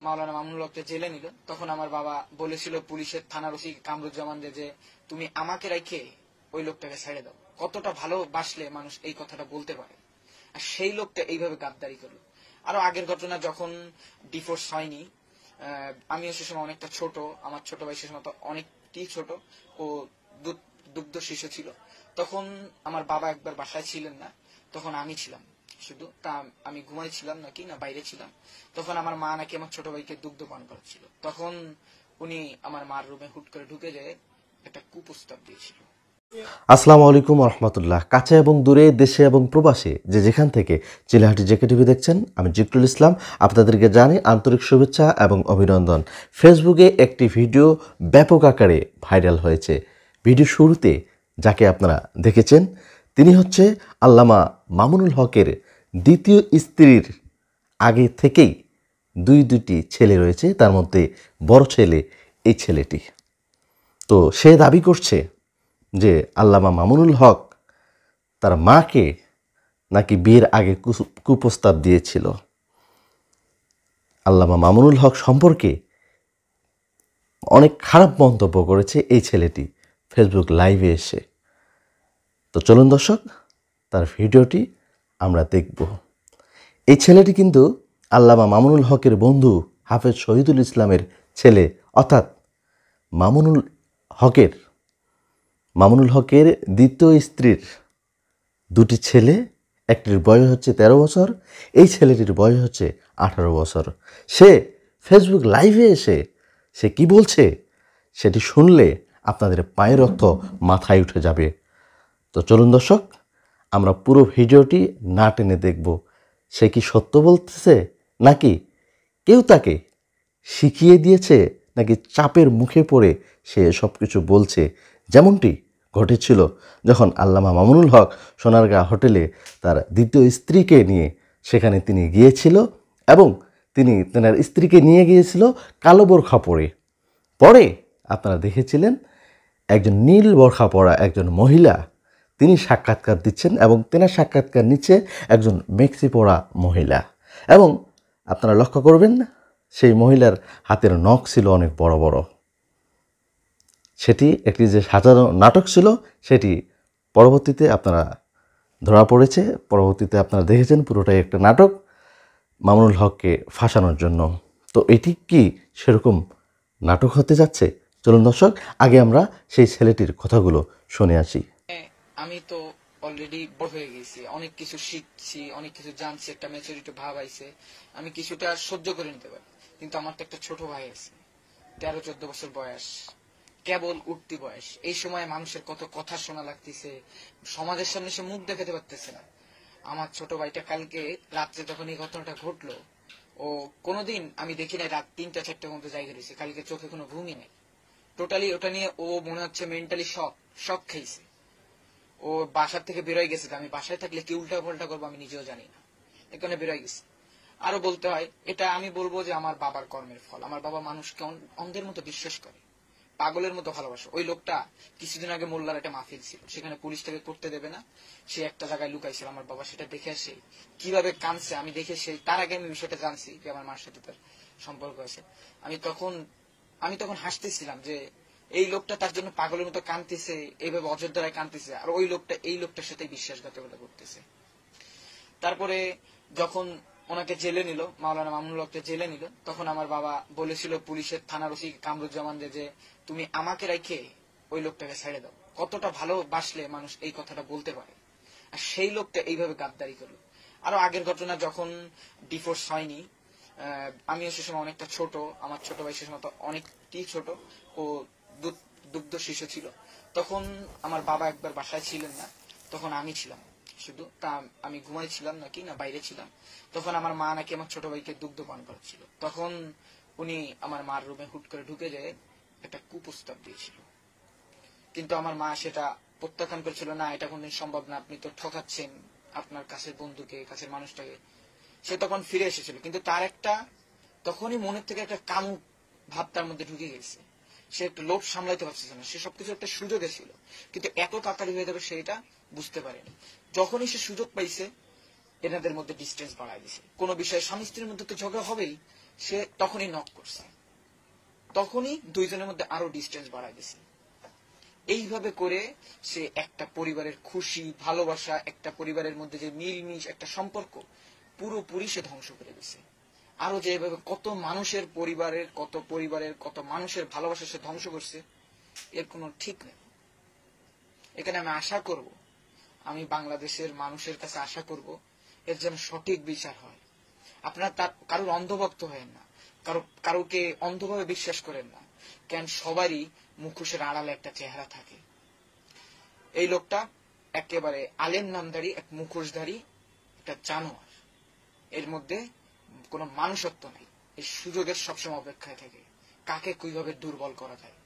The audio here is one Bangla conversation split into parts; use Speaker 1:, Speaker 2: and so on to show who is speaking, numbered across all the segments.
Speaker 1: মাওলানা মামুনুল হককে জেলে নিল, তখন আমার বাবা বলেছিল পুলিশের থানার ওসি কামরুজ্জামান যে তুমি আমাকে রেখে ওই লোকটাকে ছেড়ে দাও। কতটা ভালোবাসলে মানুষ এই কথাটা বলতে পারে। আর সেই লোকটা এইভাবে গাদ্দারি করলো। আরো আগের ঘটনা, যখন ডিভোর্স হয়নি, আমিও সে সময় অনেকটা ছোট, আমার ছোট ভাই সে সময় অনেকটি ছোট, ও দুগ্ধ শিশু ছিল। তখন আমার বাবা একবার বাসায় ছিলেন না, তখন আমি ছিলাম শুধু। তা আমি ঘুমাইছিলাম নাকি না বাইরে ছিলাম, তখন আমার মা নাকি আমার ছোট ভাইকে দুগ্ধ পান করাচ্ছিল। তখন উনি আমার মার রুমে হুট করে ঢুকে যেয়ে একটা কুপ্রস্তাব দিয়েছিল।
Speaker 2: আসসালামু আলাইকুম রহমতুল্লাহ। কাছে এবং দূরে, দেশে এবং প্রবাসে যে যেখান থেকে চিলাহাটি জেকে টিভি দেখছেন, আমি জিকরুল ইসলাম আপনাদেরকে জানি আন্তরিক শুভেচ্ছা এবং অভিনন্দন। ফেসবুকে একটি ভিডিও ব্যাপক আকারে ভাইরাল হয়েছে। ভিডিও শুরুতে যাকে আপনারা দেখেছেন তিনি হচ্ছে আল্লামা মামুনুল হকের দ্বিতীয় স্ত্রীর আগে থেকেই দুটি ছেলে রয়েছে, তার মধ্যে বড় ছেলে এই ছেলেটি। তো সে দাবি করছে যে আল্লামা মামুনুল হক তার মাকে নাকি বিয়ের আগে কুপ্রস্তাব দিয়েছিল। আল্লামা মামুনুল হক সম্পর্কে অনেক খারাপ মন্তব্য করেছে এই ছেলেটি ফেসবুক লাইভে এসে। তো চলুন দর্শক, তার ভিডিওটি আমরা দেখব। এই ছেলেটি কিন্তু আল্লামা মামুনুল হকের বন্ধু হাফেজ শহীদুল ইসলামের ছেলে, অর্থাৎ মামুনুল হকের দ্বিতীয় স্ত্রীর দুটি ছেলে। একটির বয়স হচ্ছে 13 বছর, এই ছেলেটির বয়স হচ্ছে 18 বছর। সে ফেসবুক লাইভে এসে সে কি বলছে সেটি শুনলে আপনাদের পায়ের রক্ত মাথায় উঠে যাবে। তো চলুন দর্শক, আমরা পুরো ভিডিওটি না টেনে দেখব। সে কি সত্য বলতেছে, নাকি কেউ তাকে শিখিয়ে দিয়েছে, নাকি চাপের মুখে পড়ে সে সব কিছু বলছে, যেমনটি ঘটেছিল যখন আল্লামা মামুনুল হক সোনারগাঁ হোটেলে তার দ্বিতীয় স্ত্রীকে নিয়ে সেখানে তিনি গিয়েছিল, এবং তিনি তেনার স্ত্রীকে নিয়ে গিয়েছিল কালো বোরখা পরে। পরে আপনারা দেখেছিলেন একজন নীল বোরখা পরা একজন মহিলা তিনি সাক্ষাৎকার দিচ্ছেন, এবং তেনার সাক্ষাৎকার নিচ্ছে একজন মেক্সি পরা মহিলা। এবং আপনারা লক্ষ্য করবেন সেই মহিলার হাতের নখ ছিল অনেক বড় বড়। সেটি একটি যে সাজানো নাটক ছিল সেটি পরবর্তীতে আপনারা ধরা পড়েছে। পরবর্তীতে আপনারা দেখেছেন পুরোটাই একটা নাটক মামুনুল হককে ফাঁসানোর জন্য। তো এটি কি সেরকম নাটক হতে যাচ্ছে? চলুন দর্শক, আগে আমরা সেই ছেলেটির কথাগুলো শুনে আসি।
Speaker 1: আমি তো অলরেডি বড় হয়ে গেছি, অনেক কিছু শিখছি, অনেক কিছু জানছি, একটা ম্যাচুরিটি ভাব আইছে, আমি কিছুটা সহ্য করে নিতে পারি। কিন্তু আমার তো একটা ছোট ভাই আছে, 13-14 বছর বয়স, কেবল উঠতি বয়স। এই সময় মানুষের কত কথা শোনা লাগতেছে, সমাজের সামনে সে মুখ দেখাতে পারতেছে না। আমার ছোট ভাইটা কালকে রাত্রে যখন এই ঘটনাটা ঘটলো, ও কোনোদিন আমি দেখি নাই রাত 3-4 মতো জায়গা রয়েছে, কালকে চোখে কোনো ঘুমই নেই। টোটালি ওটা নিয়ে ও মনে হচ্ছে মেন্টালি শক খাইছে। ও বাসার থেকে বেরোয় গেছে, আমি বাসায় থাকলে কি উল্টা পাল্টা করবো আমি নিজেও জানি না, এখানে বেরোয় গেছে। আরো বলতে হয়, এটা আমি বলবো যে আমার বাবার কর্মের ফল। আমার বাবা মানুষকে অন্ধের মতো বিশ্বাস করে, পাগলের মতো ভালোবাসে। ওই লোকটা কিছুদিন আগে মোল্লার একটা মাহফিল ছিল, সেখানে পুলিশ তাকে করতে দেবে না, সে একটা জায়গায় লুকাইছিল। আমার বাবা সেটা দেখে আসে কিভাবে কাঁদছে, আমি দেখে সেই তার আগে আমি বিষয়টা জানছি যে আমার মার সাথে তার সম্পর্ক আছে। আমি তখন হাসতেছিলাম যে এই লোকটা তার জন্য পাগলের মতো কাঁদতেছে, এইভাবে অযোধ্যায় কাঁদতেছে, আর ওই লোকটা এই লোকটার সাথে বিশ্বাসঘাতকতা করতেছে। তারপরে যখন ওনাকে জেলে নিল, মাওলানা মামুনুল হককে জেলে নিল, তখন আমার বাবা বলেছিল পুলিশের থানার ওসি কামরুজ্জামান যে তুমি আমাকে রেখে ওই লোকটাকে ছেড়ে দাও। কতটা ভালোবাসলে মানুষ এই কথাটা বলতে পারে। আর সেই লোকটা এইভাবে গাদ্দারি করলো। আরো আগের ঘটনা, যখন ডিভোর্স হয়নি, আমিও সে সময় অনেকটা ছোট, আমার ছোট ভাই সে সময় অনেকটি ছোট, ও দুগ্ধ শিশু ছিল। তখন আমার বাবা একবার বাসায় ছিলেন না, তখন আমি ছিলাম শুধু। তা আমি ঘুমাইছিলাম নাকি না বাইরে ছিলাম, তখন আমার মা নাকি আমার ছোট ভাইকে দুগ্ধ পান করাচ্ছিল। তখন উনি আমার মার রুমে হুট করে ঢুকে যেয়ে একটা কুপ্রস্তাব দিয়েছিল। কিন্তু আমার মা সেটা প্রত্যাখ্যান করেছিল, না এটা কোনদিন সম্ভব না, আপনি তো ঠকাচ্ছেন আপনার কাছের বন্ধুকে, কাছের মানুষটাকে। সে তখন ফিরে এসেছিল, কিন্তু তার তখনই মনের থেকে একটা কামুক ভাব তার মধ্যে ঢুকে গেছে। সে একটা লোভ সামলাইতে পারছিল না, সে সবকিছু একটা সুযোগে ছিল, কিন্তু এত তাড়াতাড়ি হয়ে যাবে সেটা বুঝতে পারেনি। যখনই সে সুযোগ পাইছে এনাদের মধ্যে ডিস্টেন্স বাড়ায় দিছে। কোন বিষয়ে স্বামী স্ত্রীর মধ্যে তো ঝগড়া হবেই, সে তখনই নক করছে, তখনই দুইজনের মধ্যে আরো ডিস্টেন্স বাড়াই দিছে। এইভাবে করে সে একটা পরিবারের খুশি ভালোবাসা, একটা পরিবারের মধ্যে যে মিলমিশ একটা সম্পর্ক পুরোপুরি সে ধ্বংস করে দিছে। আরো যে এভাবে কত মানুষের কত মানুষের ভালোবাসা সে ধ্বংস করছে, এর কোনো ঠিক নেই। এখানে আমি আশা করব, আমি বাংলাদেশের মানুষের কাছে আশা করব এর যেন সঠিক বিচার হয়। আপনারা কারোর অন্ধভক্ত হয়েন না, কারোকে অন্ধভাবে বিশ্বাস করেন না, কেন সবারই মুখোশের আড়ালে একটা চেহারা থাকে। এই লোকটা একেবারে আলেম নামধারী এক মুখোশধারী একটা জানোয়ার, এর মধ্যে কোনো মানুষত্ব নেই। এই সুযোগের সবসময় অপেক্ষায় থাকে কাকে কিভাবে দুর্বল করা যায়।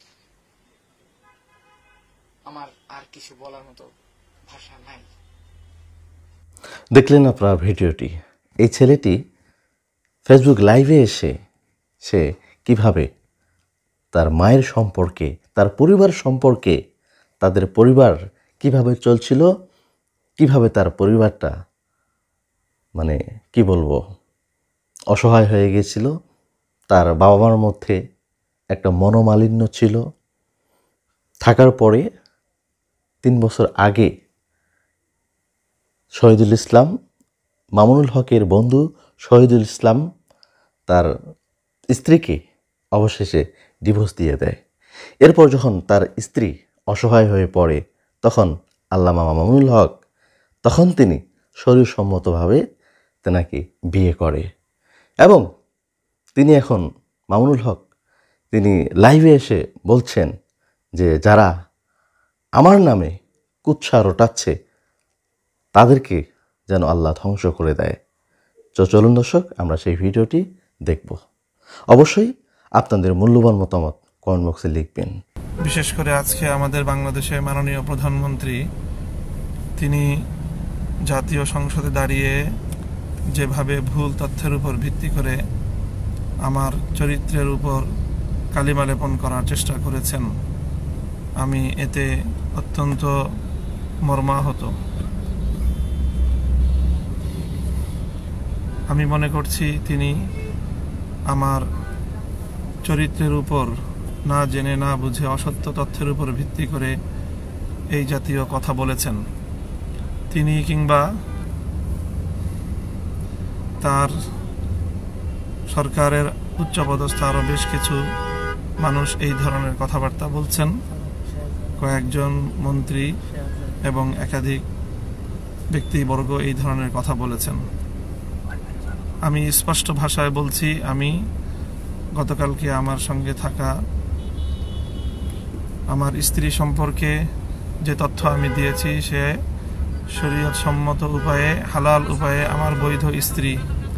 Speaker 1: আমার আর কিছু বলার মতো ভাষা নাই।
Speaker 2: দেখলেন আপনার ভিডিওটি। এই ছেলেটি ফেসবুক লাইভে এসে সে কিভাবে তার মায়ের সম্পর্কে, তার পরিবার সম্পর্কে, তাদের পরিবার কিভাবে চলছিল, কিভাবে তার পরিবারটা মানে কি বলবো অসহায় হয়ে গেছিল, তার বাবা মার মধ্যে একটা মনোমালিন্য ছিল। থাকার পরে 3 বছর আগে শহীদুল ইসলাম, মামুনুল হকের বন্ধু শহীদুল ইসলাম তার স্ত্রীকে অবশেষে ডিভোর্স দিয়ে দেয়। এরপর যখন তার স্ত্রী অসহায় হয়ে পড়ে, তখন আল্লামা মামুনুল হক তখন তিনি শরীরসম্মতভাবে তেনাকে বিয়ে করে এবং তিনি এখন মামুনুল হক তিনি লাইভে এসে বলছেন যে যারা আমার নামে কুৎসা রটাচ্ছে তাদেরকে যেন আল্লাহ ধ্বংস করে দেয়। চলুন দর্শক, আমরা সেই ভিডিওটি দেখব। অবশ্যই আপনাদের মূল্যবান মতামত কমেন্ট বক্সে লিখবেন।
Speaker 3: বিশেষ করে আজকে আমাদের বাংলাদেশের মাননীয় প্রধানমন্ত্রী তিনি জাতীয় সংসদে দাঁড়িয়ে যেভাবে ভুল তথ্যের উপর ভিত্তি করে আমার চরিত্রের উপর কালিমা লেপন করার চেষ্টা করেছেন, আমি এতে অত্যন্ত মর্মাহত। আমি মনে করছি তিনি আমার চরিত্রের উপর না জেনে না বুঝে অসত্য তথ্যের উপর ভিত্তি করে এই জাতীয় কথা বলেছেন। তিনি কিংবা তার সরকারের উচ্চপদস্থ আরও বেশ কিছু মানুষ এই ধরনের কথাবার্তা বলছেন, কয়েকজন মন্ত্রী এবং একাধিক ব্যক্তিবর্গ এই ধরনের কথা বলেছেন। আমি স্পষ্ট ভাষায় বলছি, আমি গতকালকে আমার সঙ্গে থাকা আমার স্ত্রী সম্পর্কে যে তথ্য আমি দিয়েছি সে শরীয়ত সম্মত উপায়ে, হালাল উপায়ে আমার বৈধ স্ত্রী।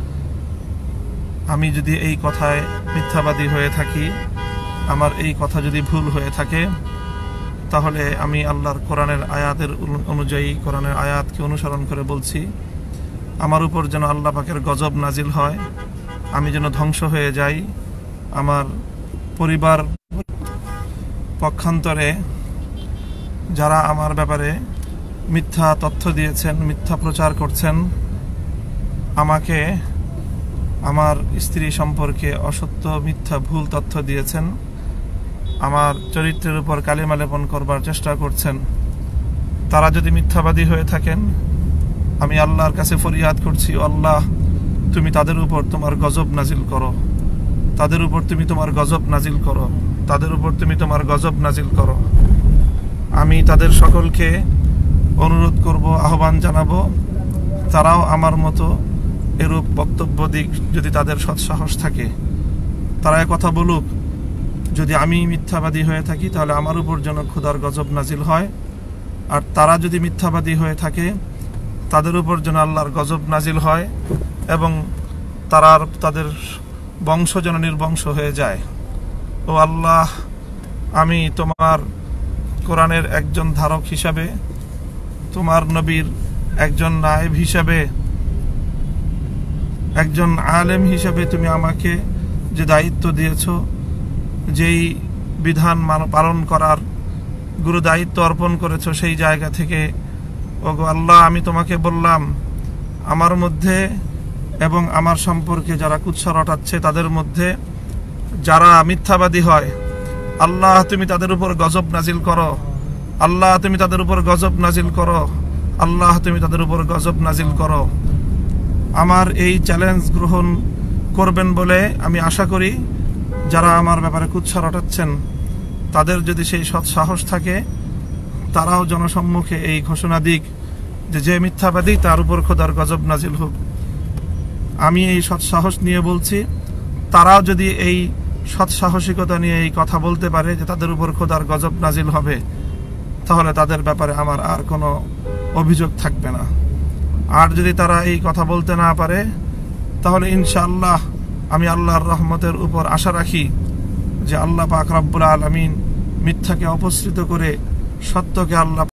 Speaker 3: আমি যদি এই কথায় মিথ্যাবাদী হয়ে থাকি, আমার এই কথা যদি ভুল হয়ে থাকে, তাহলে আমি আল্লাহর কোরআনের আয়াতের অনুযায়ী, কোরআনের আয়াতকে অনুসরণ করে বলছি, আমার উপর যেন আল্লাহ পাকের গজব নাজিল হয়, আমি যেন ধ্বংস হয়ে যাই। আমার পরিবার পক্ষান্তরে যারা আমার ব্যাপারে মিথ্যা তথ্য দিয়েছেন, মিথ্যা প্রচার করছেন, আমাকে আমার স্ত্রী সম্পর্কে অসত্য মিথ্যা ভুল তথ্য দিয়েছেন, আমার চরিত্রের উপর কালিমা লেপন করবার চেষ্টা করছেন, তারা যদি মিথ্যাবাদী হয়ে থাকেন, আমি আল্লাহর কাছে ফরিয়াদ করছি, আল্লাহ তুমি তাদের উপর তোমার গজব নাজিল করো, তাদের উপর তুমি তোমার গজব নাজিল করো, তাদের উপর তুমি তোমার গজব নাজিল করো। আমি তাদের সকলকে অনুরোধ করব, আহ্বান জানাবো, তারাও আমার মতো এরূপ বক্তব্য দিক, যদি তাদের সৎসাহস থাকে তারা কথা বলুক। যদি আমি মিথ্যাবাদী হয়ে থাকি তাহলে আমার উপর যেন খোদার গজব নাজিল হয়, আর তারা যদি মিথ্যাবাদী হয়ে থাকে তাদের উপর যেন আল্লাহর গজব নাজিল হয় এবং তাদের বংশ যেন নির্বংশ হয়ে যায়। ও আল্লাহ, আমি তোমার কোরআনের একজন ধারক হিসাবে, তোমার নবীর একজন নায়েব হিসাবে, একজন আলেম হিসাবে তুমি আমাকে যে দায়িত্ব দিয়েছ, যেই বিধান পালন করার গুরু দায়িত্ব অর্পণ করেছ, সেই জায়গা থেকে ওগো আল্লাহ আমি তোমাকে বললাম, আমার মধ্যে এবং আমার সম্পর্কে যারা কুৎসা রটাচ্ছে তাদের মধ্যে যারা মিথ্যাবাদী হয়, আল্লাহ তুমি তাদের উপর গজব নাজিল করো, আল্লাহ তুমি তাদের উপর গজব নাজিল করো, আল্লাহ তুমি তাদের উপর গজব নাজিল করো। আমার এই চ্যালেঞ্জ গ্রহণ করবেন বলে আমি আশা করি। যারা আমার ব্যাপারে কুৎসা রটাচ্ছেন তাদের যদি সেই সৎ সাহস থাকে, তারাও জনসম্মুখে এই ঘোষণা দিক যে যে মিথ্যাবাদী তার উপর খোদার গজব নাজিল হোক। আমি এই সৎ সাহস নিয়ে বলছি, তারাও যদি এই সৎ সাহসিকতা নিয়ে এই কথা বলতে পারে যে তাদের উপর খোদার গজব নাজিল হবে, তাহলে তাদের ব্যাপারে আমার আর কোনো অভিযোগ থাকবে না। আর যদি তারা এই কথা বলতে না পারে, তাহলে ইনশাআল্লাহ আমি আল্লাহর রহমতের উপর আশা রাখি যে আল্লাহ পাক রব্বুল আলামিন মিথ্যাকে অপসৃত করে সত্যকে আল্লাহ